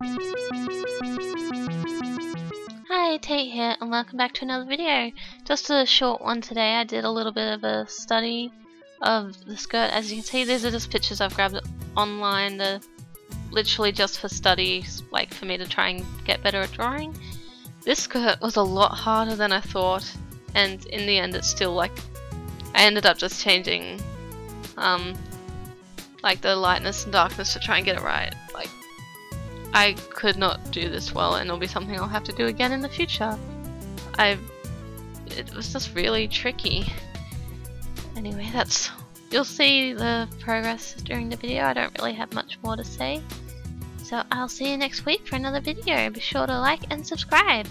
Hi, Tate here, and welcome back to another video. Just a short one today. I did a little bit of a study of the skirt. As you can see, these are just pictures I've grabbed online. They're literally just for studies, like for me to try and get better at drawing. This skirt was a lot harder than I thought, and in the end it's still like, I ended up just changing like the lightness and darkness to try and get it right. Like, I could not do this well, and it'll be something I'll have to do again in the future. It was just really tricky. Anyway, you'll see the progress during the video. I don't really have much more to say. So I'll see you next week for another video. Be sure to like and subscribe.